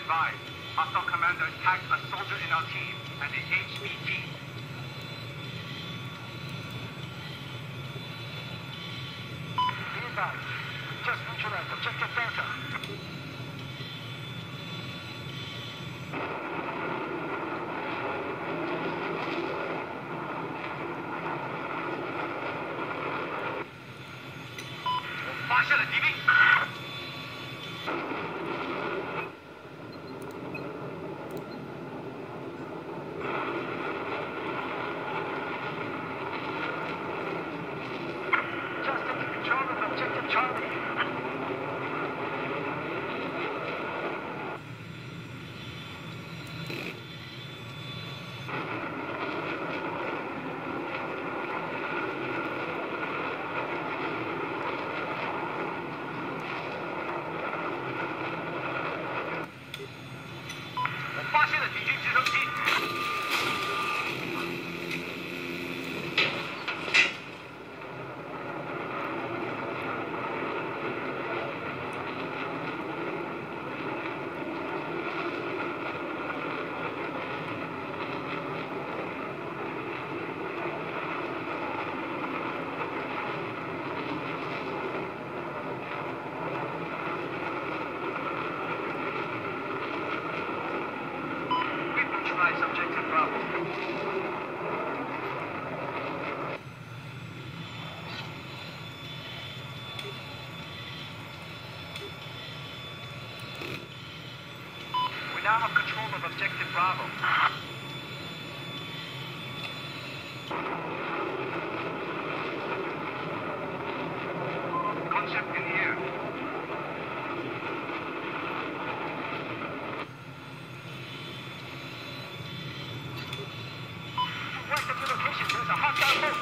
advised, hostile commander tagged a soldier in our team and the HVT. Be advised, we just neutralized objective Delta. 发现了敌兵。Just taking control of objective Charlie.发现了敌军直升机。Subjective Bravo. We now have control of Objective Bravo. Concept in the air. West of your location, there's a hostile boat.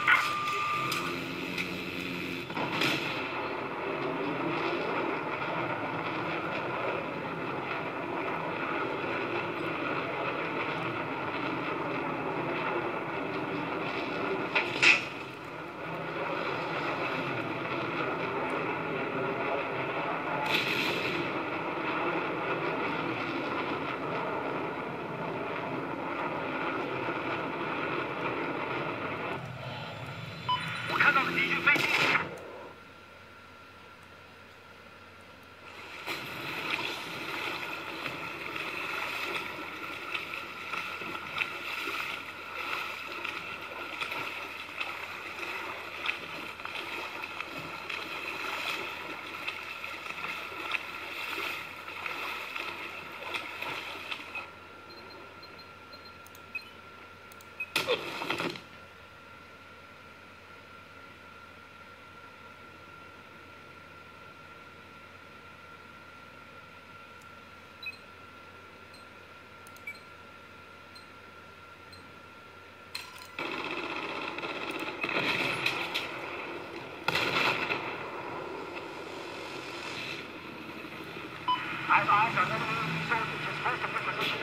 我看到了敌军飞机。I have eyes on enemy soldiers just west of your position.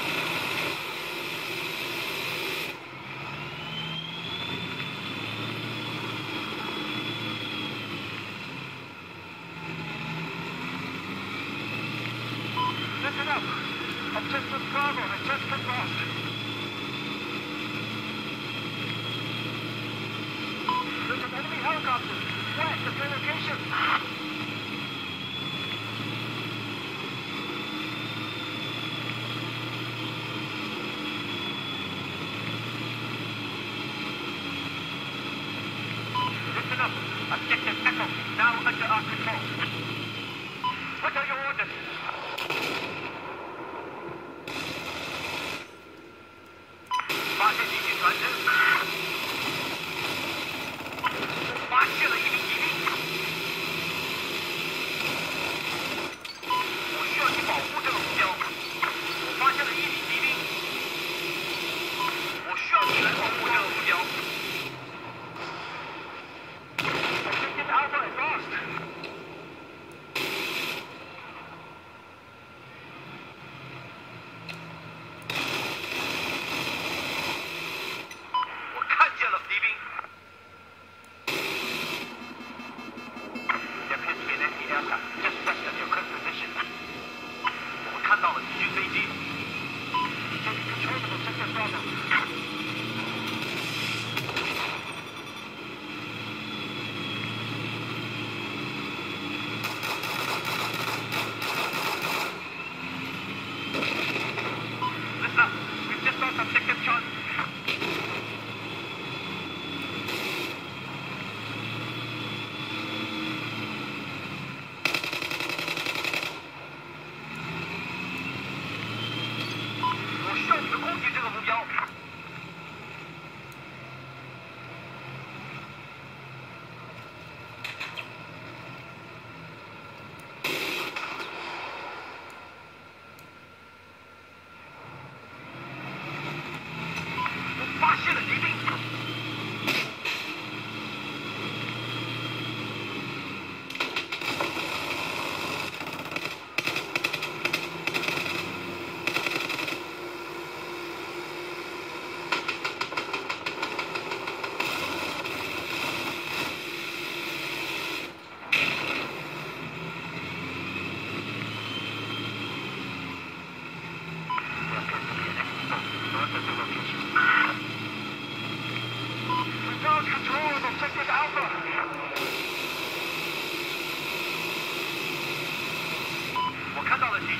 Listen up. Objective Bravo has just been lost. There's an enemy helicopter west of your location. Listen up. Objective Echo now under our control. What are your orders? Objective Alpha is lost.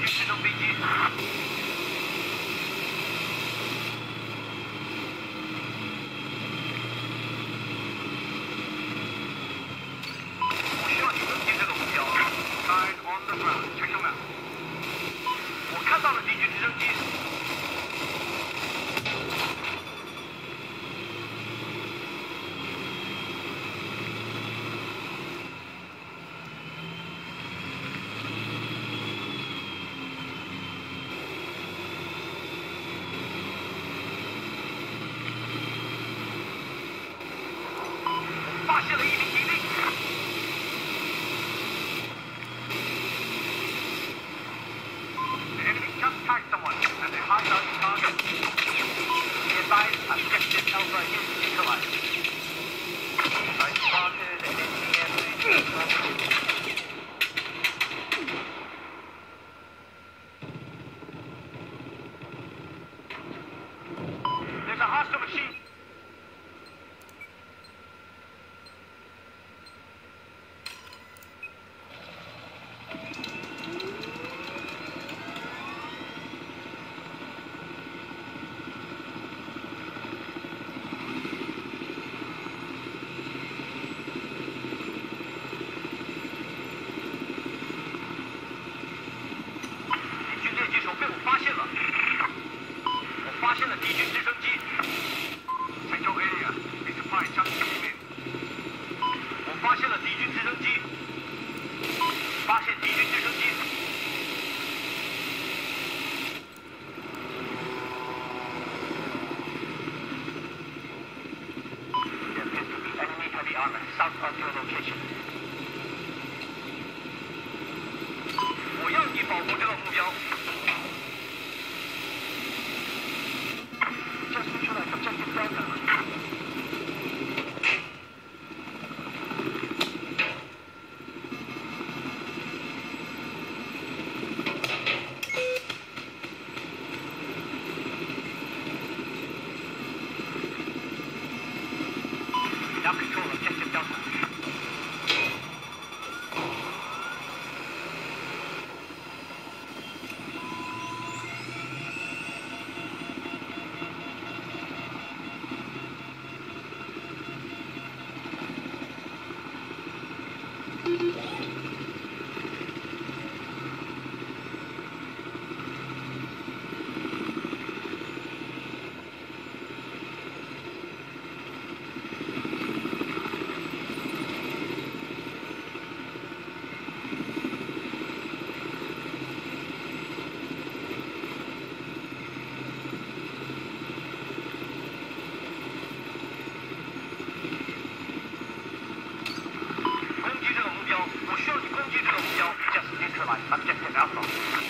军直升飞机。我需要你攻击这个目标。Sign on the ground. Check them out. 我看到了敌军直升机。发现了一名敌兵。The enemy just tagged someone and they hide on the target. Be advised, objective Alpha is neutralized. I spotted an enemy. There's a hostile machine. South of your location. 我要你保护这个目标。Just neutralize objective Delta. 我需要你攻击这个目标。Just neutralize objective Alpha.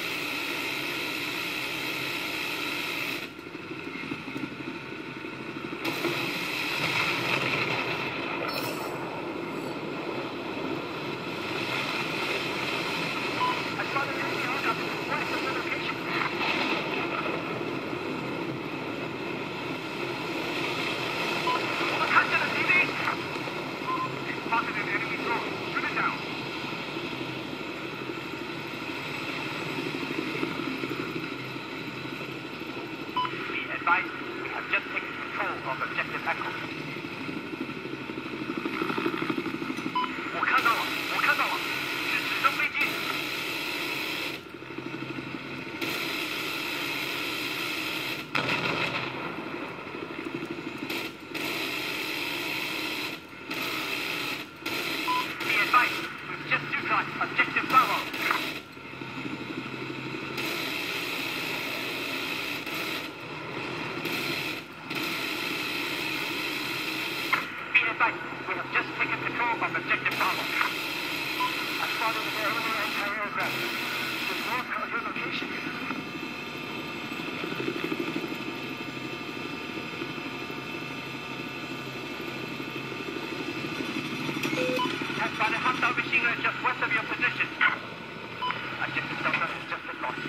I saw the enemy helicopter west of the location. I can't get a TV. They spotted an enemy drone. Shoot it down. We have just taken control of objective Echo. 我看到了，是直升飞机。Be advised, we've just neutralized objective Bravo. We have just taken control of objective Bravo. I spotted an enemy anti-aircraft. Just north of your location. I spotted hostile machine gun just west of your position. Objective Delta has just been lost.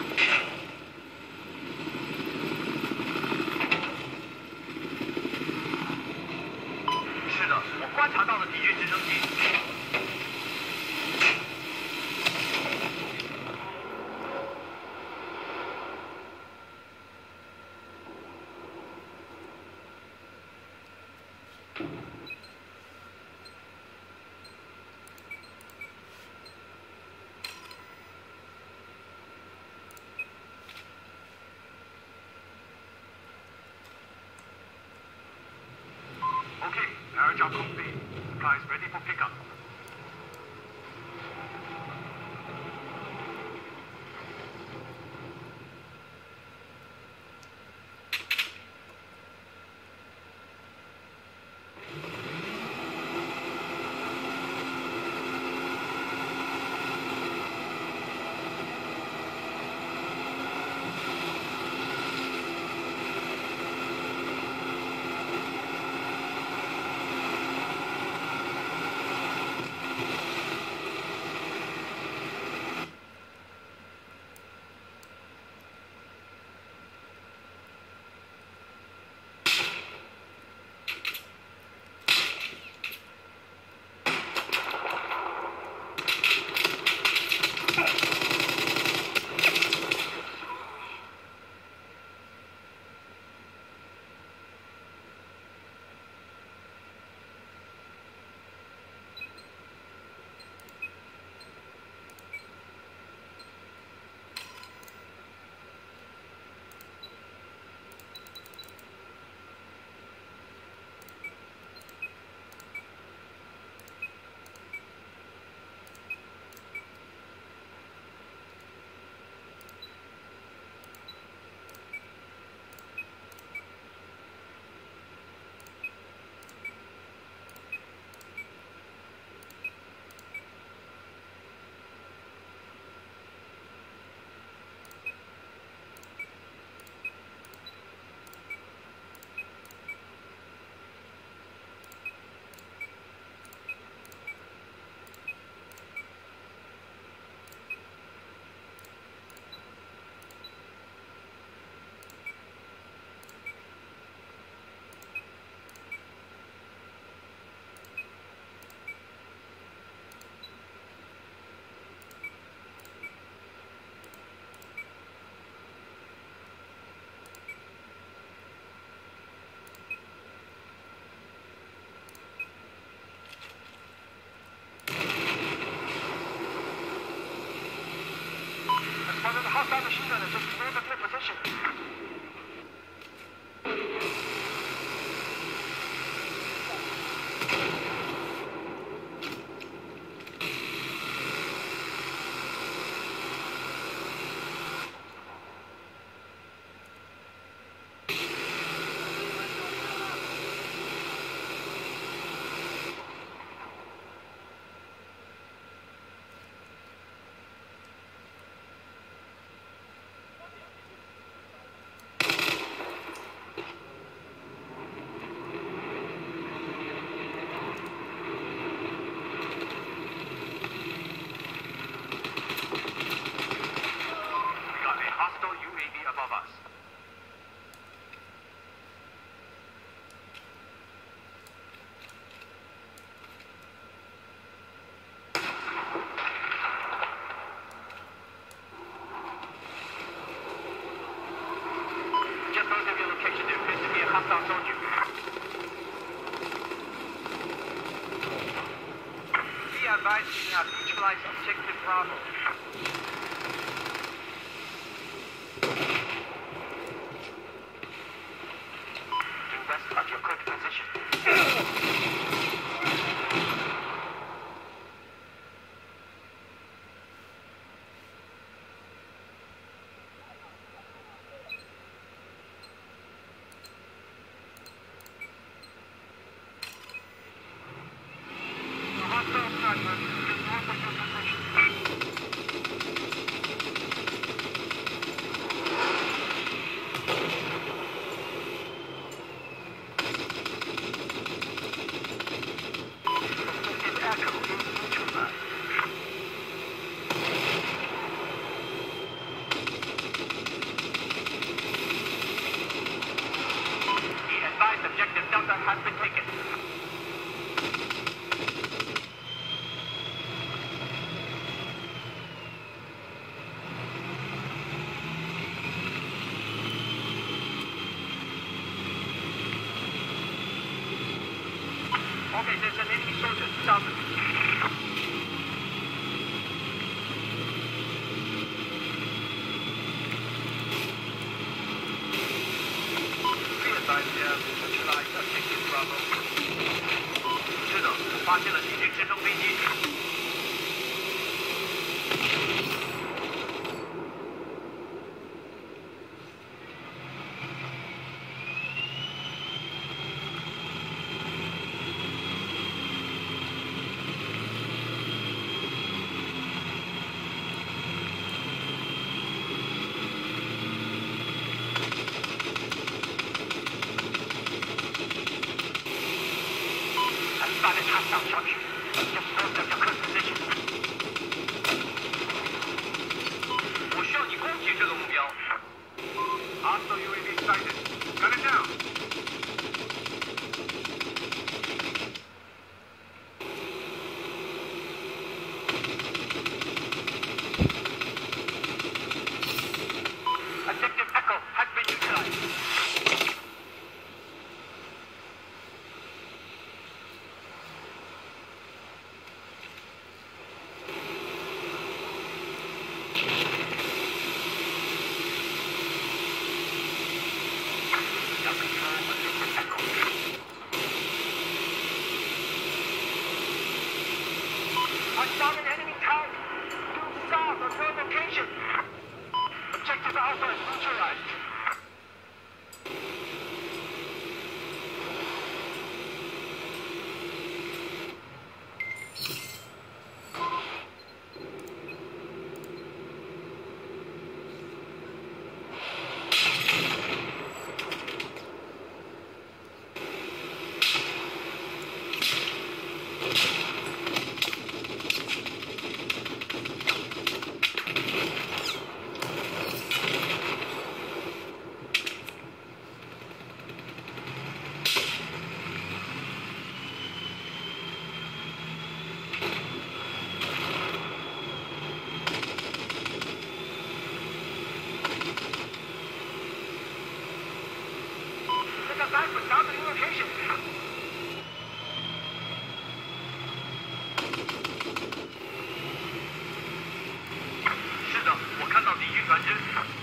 我观察到了敌军直升机。 now complete. Guys, ready for pickup. There's a hostile machine gunner just cleared the clear position. Advise you have neutralized objective Bravo. Do best at your current position. Has been taken. Okay, there's an enemy soldier south of me. Be advised, neutralized objective Bravo. 是的，我发现了敌军直升飞机。Spotted hostile structure. Just north of your current position. 我需要你攻击这个目标。Hostile UAV sighted. Gun it down. Objective Echo has been neutralized. I found an enemy town due south of your location. Objective Alpha is neutralized. Back for targeting location. 是的，我看到敌军船只。